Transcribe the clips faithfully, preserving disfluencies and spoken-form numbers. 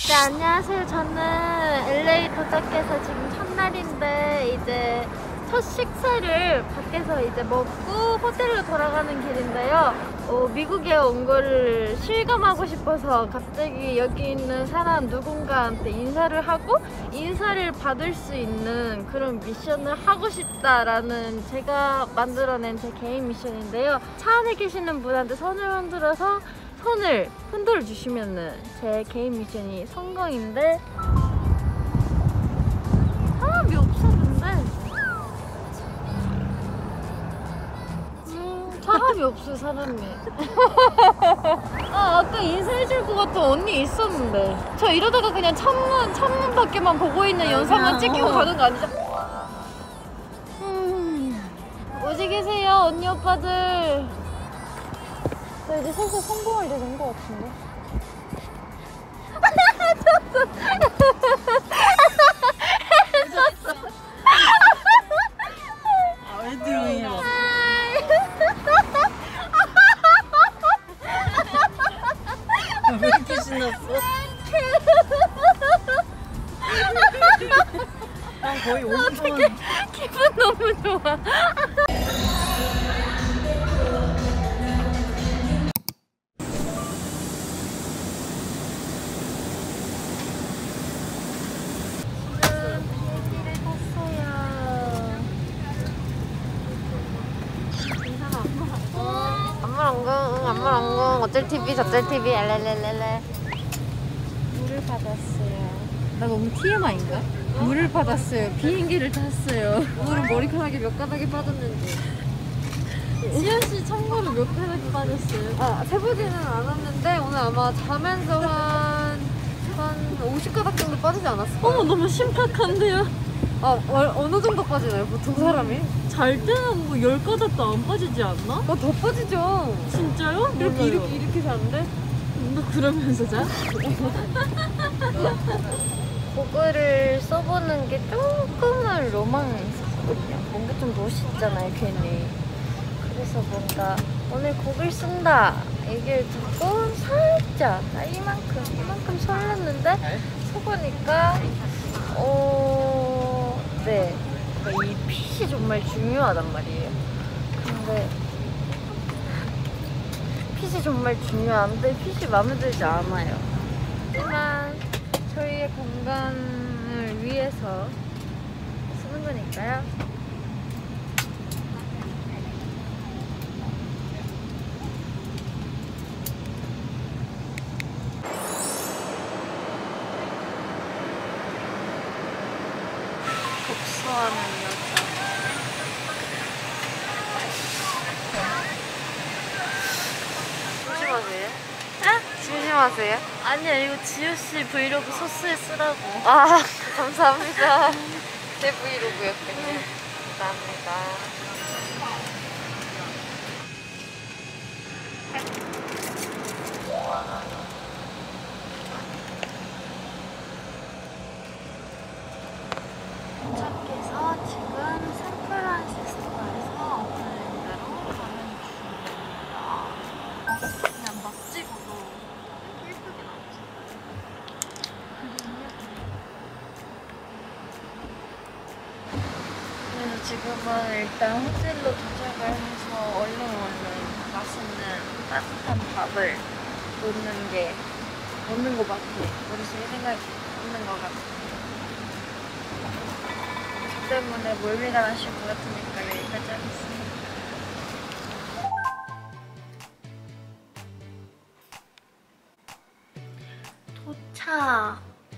네, 안녕하세요. 저는 엘에이 도착해서 지금 첫날인데 이제 첫 식사를 밖에서 이제 먹고 호텔로 돌아가는 길인데요. 어, 미국에 온 거를 실감하고 싶어서 갑자기 여기 있는 사람 누군가한테 인사를 하고 인사를 받을 수 있는 그런 미션을 하고 싶다라는 제가 만들어낸 제 개인 미션인데요. 차 안에 계시는 분한테 손을 흔들어서 손을 흔들어 주시면은 제 개인 미션이 성공인데 사람이 없었는데 음, 사람이 없어요. 사람이 아 아까 인사해줄 것 같은 언니 있었는데 저 이러다가 그냥 창문 창문 밖에만 보고 있는 영상만 찍히고 가는 거 아니죠? 음, 어디 계세요 언니 오빠들? 저 이제 슬슬 성공할 때 된 것 같은데? 아, 왜 들어오냐? 왜 이렇게 신났어? 난 거의 오 분 어떡해, 기분 너무 좋아. 안무랑궁 어쩔 티비 저쩔 티비 엘렐렐렐레 물을 받았어요. 나 너무 티엠아인가? 물을 받았어요. 비행기를 탔어요. 오늘은 머리카락이 몇 가닥이 빠졌는지. 지연씨 참고로 몇 가닥이 빠졌어요? 아, 세보지는 않았는데 오늘 아마 자면서 한, 한 오십 가닥 정도 빠지지 않았을까요? 어머 너무 심각한데요? 아, 어, 어느 정도 빠지나요? 보통 사람이? 잘 때는 뭐 열 가닥도 안 빠지지 않나? 어, 더 빠지죠. 진짜요? 이렇게 몰라요. 이렇게 이렇게 자는데? 너 그러면서 자? 고글을 써보는 게 조금은 로망스거든요. 뭔가 좀 멋있잖아요, 괜히. 그래서 뭔가 오늘 고글 쓴다 얘기를 듣고 살짝 아, 이만큼 이만큼 설렜는데 써보니까 어... 네, 그러니까 이 핏이 정말 중요하단 말이에요. 근데 핏이 정말 중요한데 핏이 마음에 들지 않아요. 하지만 저희의 건강을 위해서 쓰는 거니까요. 복수하는 여자. 조심하세요. 에? 조심하세요. 아니야, 이거 지우씨 브이로그 소스에 쓰라고. 아, 감사합니다. 제 브이로그였군요. 감사합니다. 도착해서 지금 샌프란시스코에서 오클랜드로 가는 중입니다. 그냥 막 찍어도 예쁘게 나오지. 그래서 지금은 일단 호텔로 도착을 해서 얼른 얼른 맛있는 따뜻한 밥을 놓는 게 놓는 거밖에 머릿속에 생각이 없는 것 같아요. 그 때문에 멀미가 나실 것 같으니까 여기까지 하겠습니다. 도착!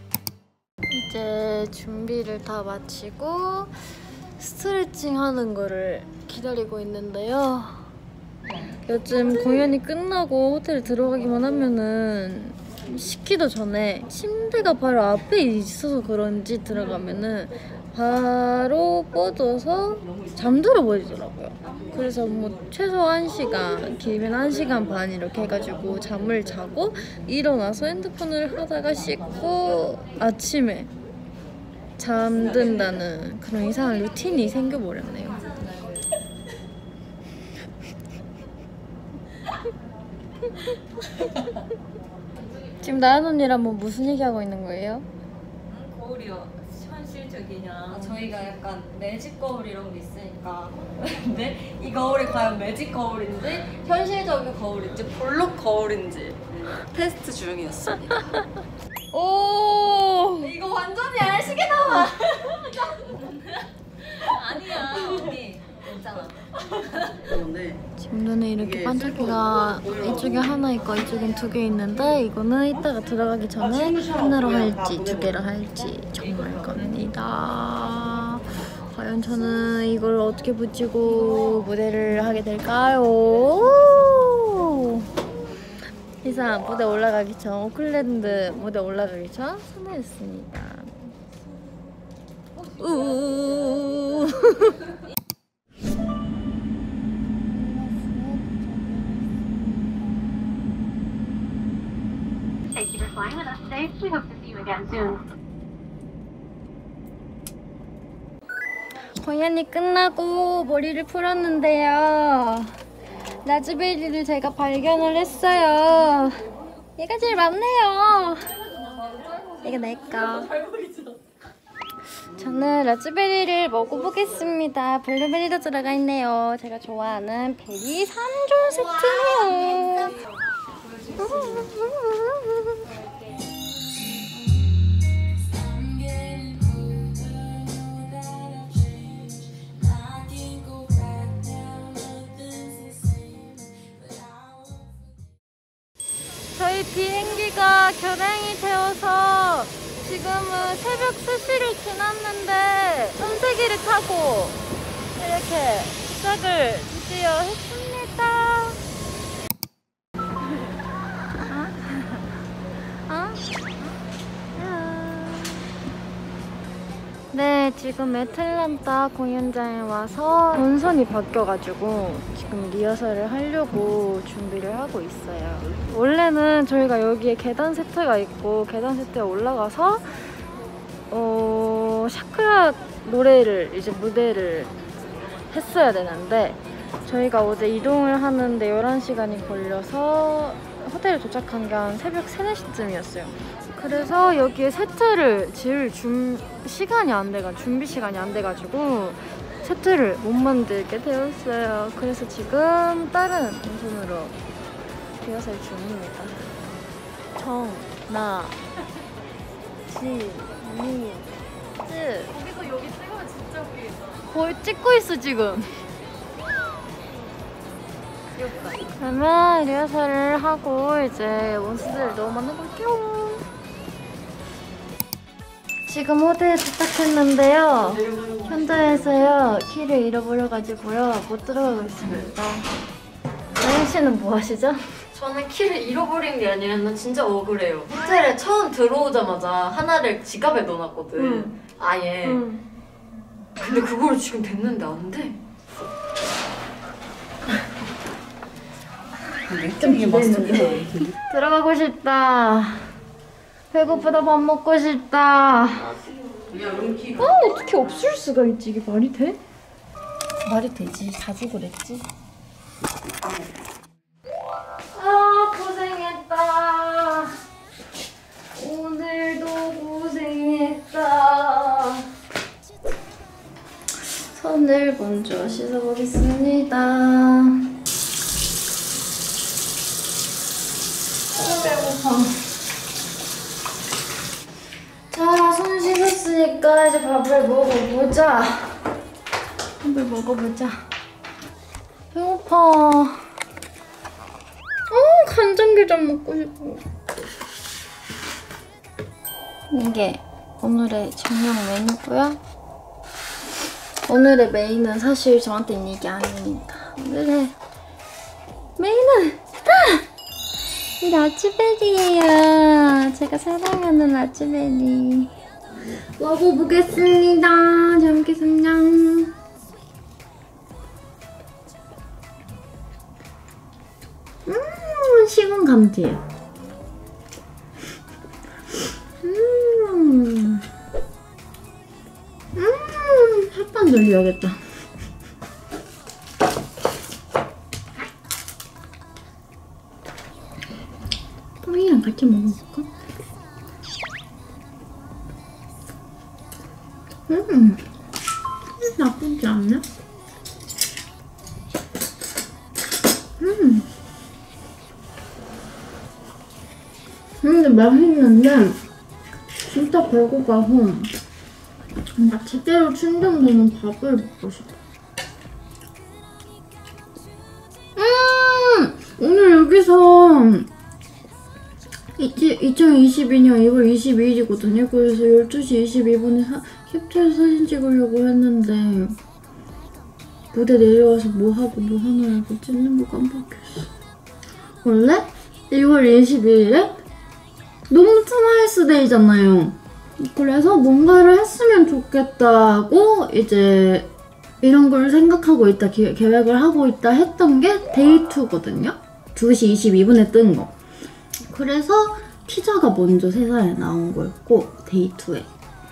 이제 준비를 다 마치고 스트레칭 하는 거를 기다리고 있는데요. 요즘 공연이 끝나고 호텔 들어가기만 하면은 씻기도 전에 침대가 바로 앞에 있어서 그런지 들어가면은 바로 뻗어서 잠들어 버리더라고요. 그래서 뭐 최소 한 시간, 길면 한 시간 반 이렇게 해가지고 잠을 자고 일어나서 핸드폰을 하다가 씻고 아침에 잠든다는 그런 이상한 루틴이 생겨버렸네요. 지금 나연 언니랑 뭐 무슨 얘기하고 있는 거예요? 거울이요. 현실적이냐. 아, 저희가 약간 매직 거울 이런 게 있으니까. 근데 이 거울이 과연 매직 거울인지 현실적인 거울인지 볼록 거울인지 테스트 중이었습니다. 오. 이거 완전히 알시게 나와. 아니야 언니. 괜찮아. 네. 지금 눈에 이렇게 반짝이가 이쪽에 하나 있고 이쪽엔 두 개 있는데 이거는 이따가 들어가기 전에 하나로 할지 두 개로 할지 정말 겁니다. 과연 저는 이걸 어떻게 붙이고 무대를 하게 될까요? 이상 무대 올라가기 전 오클랜드 무대 올라가기 전 선회했습니다. 우. Thank you for flying with us today. We hope to see you again soon. 공연이 끝나고 머리를 풀었는데요. 라즈베리를 제가 발견을 했어요. 얘가 제일 많네요. 이거 내 거. 저는 라즈베리를 먹어보겠습니다. 블루베리도 들어가 있네요. 제가 좋아하는 베리 삼 종 세트네요. 저희 비행기가 결항이 되어서 지금은 새벽 세 시를 지났는데 삼세기를 타고 이렇게 시작을 드디어 했습니다. 어? 네, 지금 애틀란타 공연장에 와서 본선이 바뀌어가지고 지금 리허설을 하려고 준비를 하고 있어요. 원래는 저희가 여기에 계단 세트가 있고 계단 세트에 올라가서 어, 샤크라 노래를 이제 무대를 했어야 되는데 저희가 어제 이동을 하는데 열한 시간이 걸려서 호텔에 도착한 게 한 새벽 세, 네 시쯤이었어요. 그래서 여기에 세트를 지을 준 시간이 안 돼가 준비 시간이 안 돼가지고 세트를 못 만들게 되었어요. 그래서 지금 다른 본선으로 리허설 중입니다. 정, 나, 지, 미, 쯔. 거기서 여기 찍으면 진짜 웃기겠다. 거의 찍고 있어 지금. 귀엽다. 그러면 리허설을 하고 이제 원수들도 만나볼게요. 지금 호텔에 도착했는데요. 현장에서요 키를 잃어버려가지고요 못 들어가고 있습니다. 나영 씨는 뭐 하시죠? 저는 키를 잃어버린 게 아니라 나 진짜 억울해요. 호텔에 처음 들어오자마자 하나를 지갑에 넣어놨거든. 응. 아예. 응. 근데 그거를 지금 됐는데 안 돼. 좀 기대했는데. 들어가고 싶다. 배고프다. 밥 먹고 싶다. 어, 어떻게 없을 수가 있지? 이게 말이 돼? 말이 되지. 자주 그랬지. 아, 고생했다. 오늘도 고생했다. 손을 먼저 씻어보겠습니다. 어, 배고파. 자, 손 씻었으니까 이제 밥을 먹어보자. 밥을 먹어보자. 배고파. 어, 간장게장 먹고 싶어. 이게 오늘의 저녁 메뉴고요. 오늘의 메인은 사실 저한테는 이게 아닙니다. 오늘의 메인은 아! 이 라즈베리예요. 제가 사랑하는 라즈베리. 먹어보겠습니다. 잘 먹겠습니다. 음, 식은 감지예요. 음, 음, 햇반 돌려야겠다. 토핑이랑 같이 먹어볼까? 음, 나쁘지 않네. 음, 근데 맛있는데 진짜 배고파서 뭔가 제대로 충전되는 밥을 먹고 싶어. 음, 오늘 여기서 이천이십이 년 이월 이십이일이거든요. 그래서 열두 시 이십이 분에 사, 캡처해서 사진 찍으려고 했는데 무대 내려와서 뭐하고 뭐 하느라고 찍는 거 깜빡했어. 원래 이월 이십이일에 너무 트와이스 데이잖아요. 그래서 뭔가를 했으면 좋겠다고 이제 이런 걸 생각하고 있다, 기, 계획을 하고 있다 했던 게 데이투거든요. 두 시 이십이 분에 뜬 거. 그래서 티저가 먼저 세상에 나온 거였고 데이투에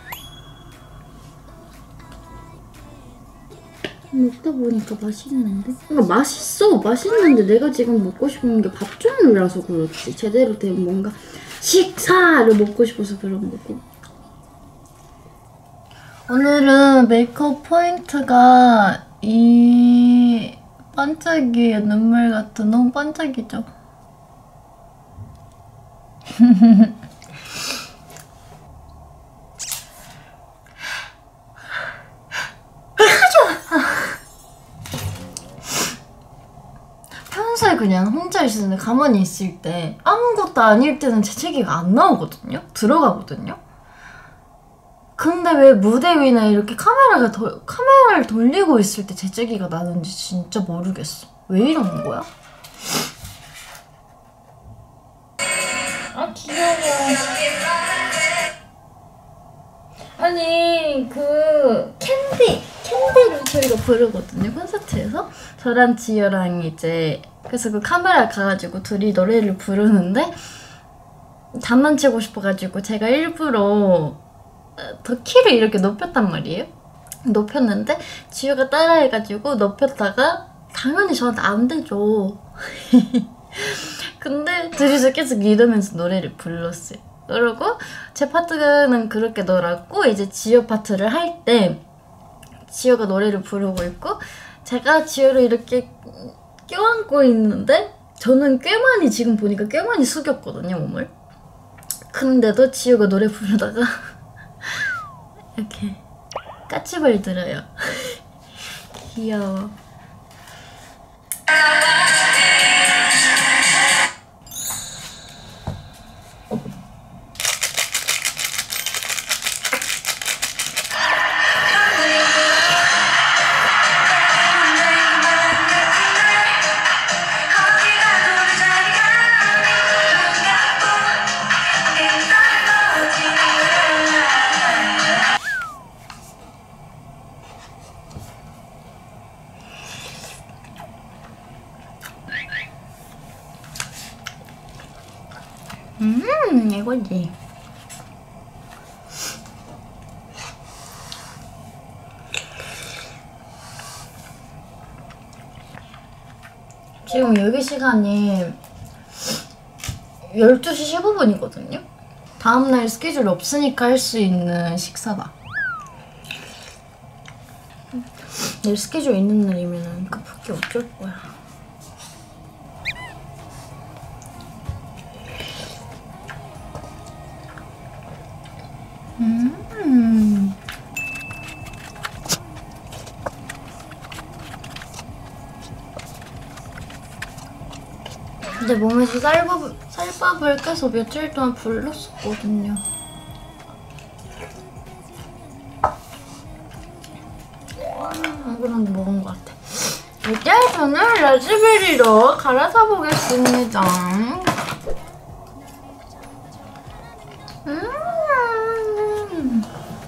먹다 보니까 맛있는데? 그러니까 맛있어! 맛있는데 내가 지금 먹고 싶은 게 밥 종류라서 그렇지 제대로 된 뭔가 식사를 먹고 싶어서 그런 거고. 오늘은 메이크업 포인트가 이 반짝이의 눈물 같은 너무 반짝이죠? 평소에 그냥 혼자 있을 때 가만히 있을 때 아무것도 아닐 때는 재채기가 안 나오거든요? 들어가거든요? 근데 왜 무대 위나 이렇게 카메라가 더, 카메라를 돌리고 있을 때 재채기가 나는지 진짜 모르겠어. 왜 이러는 거야? 아 귀여워. 아니 그 캔디 캔디를 저희가 부르거든요 콘서트에서. 저랑 지효랑 이제 그래서 그 카메라 가가지고 둘이 노래를 부르는데 장난치고 싶어가지고 제가 일부러 더 키를 이렇게 높였단 말이에요. 높였는데 지효가 따라해가지고 높였다가 당연히 저한테 안 되죠. 근데 둘이서 계속 이러면서 노래를 불렀어요. 그러고 제 파트는 그렇게 놀았고 이제 지효 파트를 할 때 지효가 노래를 부르고 있고 제가 지효를 이렇게 껴안고 있는데 저는 꽤 많이 지금 보니까 꽤 많이 숙였거든요 몸을. 근데도 지효가 노래 부르다가 이렇게 까치발 들어요. 귀여워. 음, 이거지. 지금 여기 시간이 열두 시 십오 분이거든요? 다음날 스케줄 없으니까 할 수 있는 식사다. 내일 스케줄 있는 날이면 급하게 어쩔 거야. 음. 근데 몸에서 쌀밥, 쌀밥을 깨서 며칠 동안 불렀었거든요. 음, 그런 거 먹은 것 같아. 이제 저는 라즈베리로 갈아서 보겠습니다. 음,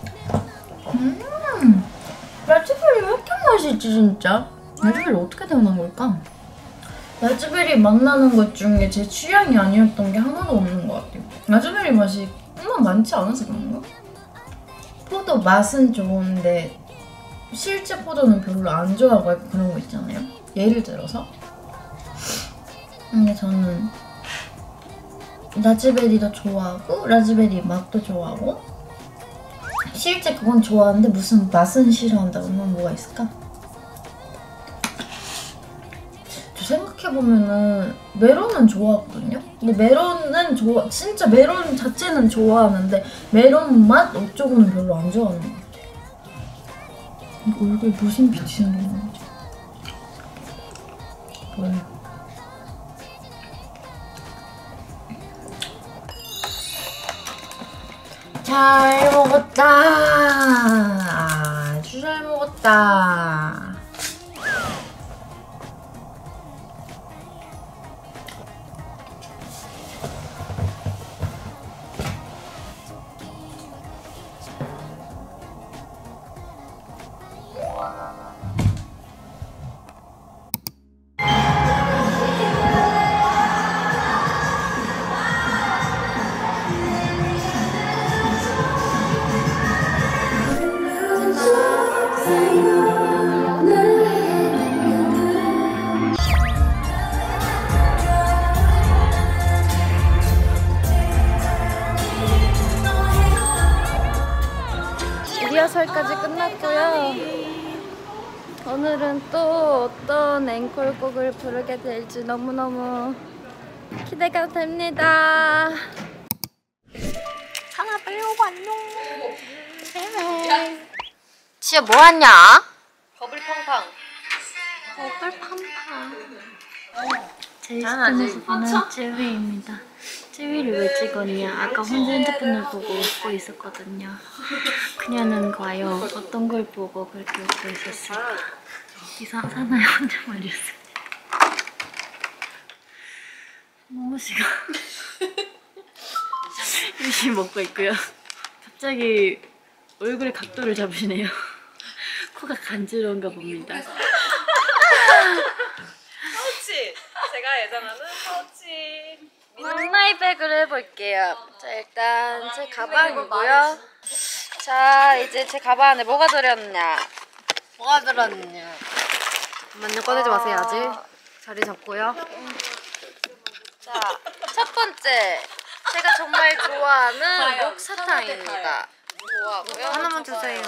음, 라즈베리 왜 이렇게 맛있지 진짜? 라즈베리 어떻게 태어난 걸까? 라즈베리 맛 나는 것 중에 제 취향이 아니었던 게 하나도 없는 것 같아요. 라즈베리 맛이 워낙 많지 않아서 그런가? 포도 맛은 좋은데 실제 포도는 별로 안 좋아하고 약간 그런 거 있잖아요? 예를 들어서 근데 저는 라즈베리도 좋아하고 라즈베리 맛도 좋아하고 실제 그건 좋아하는데 무슨 맛은 싫어한다 그러면 뭐가 있을까? 저 생각해보면은 메론은 좋아하거든요? 근데 메론은 좋아 진짜 메론 자체는 좋아하는데 메론 맛 어쩌고는 별로 안 좋아하는 것 같아요. 이거 얼굴에 무슨 빛이 생기는 거지? 뭐예요? 잘 먹었다. 아주 잘 먹었다. 리허설까지 끝났고요. 오늘은 또 어떤 앵콜곡을 부르게 될지 너무너무 기대가 됩니다. 하나 빨리 오고 안녕. 지아 뭐하냐? 버블팡팡. 버블팡팡. 제 스폰에서 보는 쯔위입니다. 쯔위를 왜 찍었냐? 아까 혼자 핸드폰을 보고 웃고 있었거든요. 그녀는 과연 어떤 걸 보고 그렇게 웃고 있었을까? 이상 사나이 혼자 말이었습니다. 너무 시가 열심히 먹고 있고요. 갑자기 얼굴의 각도를 잡으시네요. 코가 간지러운가 봅니다. 파우치! 제가 예전하는 파우치. 굿나잇백을 해볼게요. 자, 일단 제 가방이고요. 자, 이제 제 가방 안에 뭐가 들었냐? 뭐가 들었냐? 잠깐만요, 꺼내지 마세요, 아직. 자리 잡고요. 자, 첫 번째. 제가 정말 좋아하는 목사탕입니다. 좋아하고요. 하나만 주세요.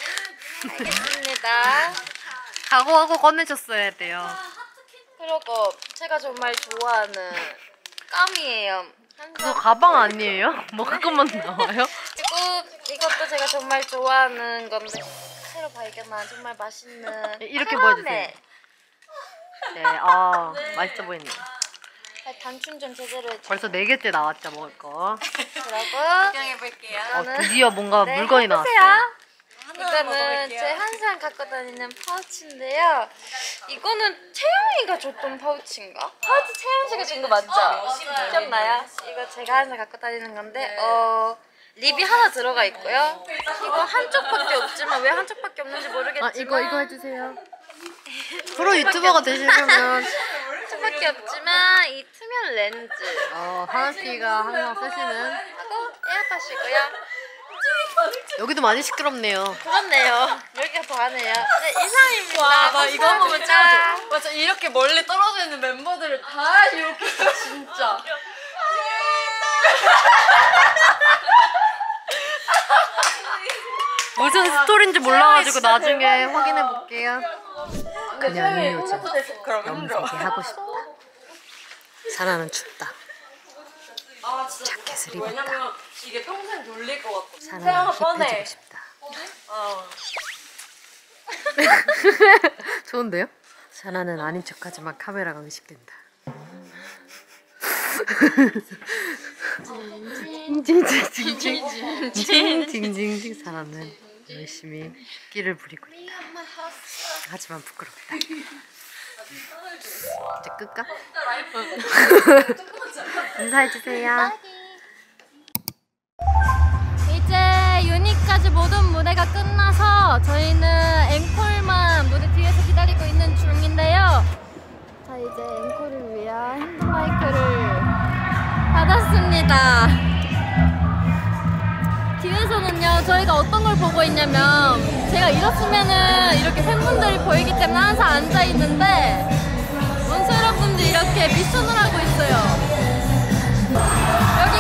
알겠습니다. 각오하고 꺼내줬어야 돼요. 그리고 제가 정말 좋아하는 껌이에요. 그거 가방 아니에요? 뭐가 끝만 나와요? 그리고 이것도 제가 정말 좋아하는 건데 새로 발견한 정말 맛있는 이렇게 카라멜. 보여주세요. 네, 아 맛있어 보이네요. 단춘 좀 제대로 해줘. 벌써 네 개째 나왔죠, 먹을 거. 그러고 구경해볼게요. 어, 드디어 뭔가 네, 물건이 해보세요. 나왔어요. 이거는 제 항상 갖고 다니는 파우치인데요. 이거는 채영이가 줬던 파우치인가? 파우치 채영 씨가 준 거 맞죠? 기억나요? 이거 제가 항상 갖고 다니는 건데 어 립이 하나 들어가 있고요. 이거 한쪽밖에 없지만 왜 한쪽밖에 없는지 모르겠지만 아 이거 이거 해주세요. 프로 유튜버가 되시려면 한쪽밖에 없지만 이 투명 렌즈 어, 하나씨가 항상 쓰시는 하고 에어팟이고요. 여기도 많이 시끄럽네요. 그렇네요. 여기가 더 하네요. 네, 이상입니다. 와, 나 이거 한 번만 감사합니다. 찍어줘. 맞아, 이렇게 멀리 떨어져 있는 멤버들을 다 이렇게 진짜. 무슨 스토리인지 몰라가지고 나중에 확인해 볼게요. 그녀는 요즘 염색이 하고 싶다. 사나는 춥다. 아, 진짜. 자켓을 입었다. 왜냐면 이게 평생 놀릴 것 같아. 사나는 힙해지고 싶다. 어. 좋은데요? 사나는 아닌 척하지만 카메라가 의식된다. 징징징징징징징징 사나는 열심히 끼를 부리고 있다. 하지만 부끄럽다. 이제 끌까? 인사해주세요. 이제 유닛까지 모든 무대가 끝나서 저희는 앵콜만 무대 뒤에서 기다리고 있는 중인데요. 자, 이제 앵콜을 위한 핸드마이크를 받았습니다. 뒤에서는요, 저희가 어떤 걸 보고 있냐면 제가 일었으면은 이렇게 팬분들이 보이기 때문에 항상 앉아있는데 원수 여러분들이 이렇게 미션을 하고 있어요.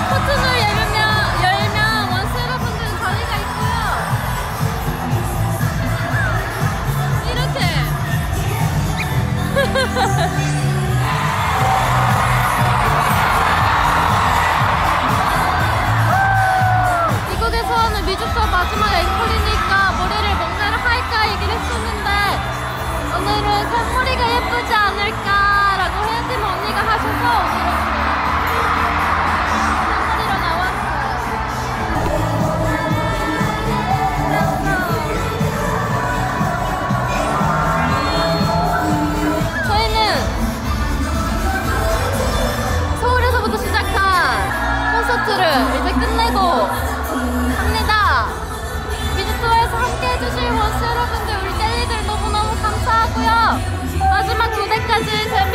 미국에서 하는 뮤직쇼 마지막 앵콜이니까 머리를 목내를 할까 얘기를 했었는데 오늘은 샘머리가 예쁘지 않을까라고 혜연팀 언니가 하셔서 오늘은 샘머리로 나왔어요. 저희는 서울에서부터 시작한 콘서트를 이제 끝내고 합니다. 뮤직쇼에서 함께 해주실 원스 여러분들, 우리 젤리들 너무너무 감사하고요. 마지막 무대까지 제